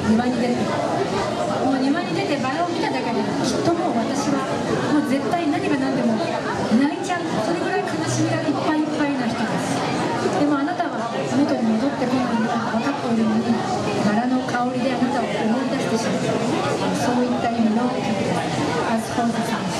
庭に出て、もう庭に出てバラを見ただけできっともう私はもう絶対何が何でも泣いちゃう、それぐらい悲しみがいっぱいいっぱいな人です。でもあなたは元に戻ってこないのが分かっているのに、バラの香りであなたを思い出してしまう、そういった意味の曲です。アスフォーズさん。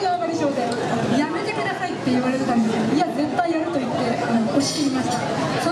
押し切りました。そ